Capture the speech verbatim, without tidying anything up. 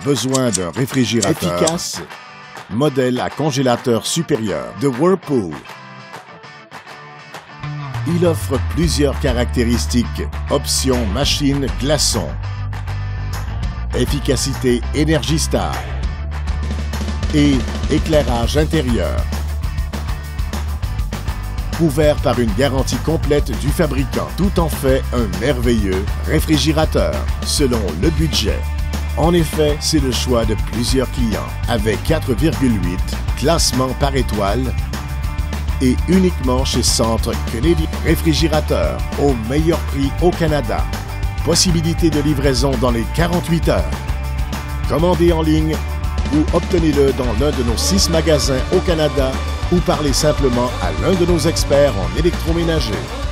Besoin d'un réfrigérateur efficace? Modèle à congélateur supérieur de Whirlpool. Il offre plusieurs caractéristiques. Option machine glaçon. Efficacité Energy Star. Et éclairage intérieur. Couvert par une garantie complète du fabricant. Tout en fait un merveilleux réfrigérateur, selon le budget. En effet, c'est le choix de plusieurs clients, avec quatre virgule huit classements par étoile et uniquement chez Centre Kennedy. Réfrigérateur au meilleur prix au Canada. Possibilité de livraison dans les quarante-huit heures. Commandez en ligne ou obtenez-le dans l'un de nos six magasins au Canada ou parlez simplement à l'un de nos experts en électroménager.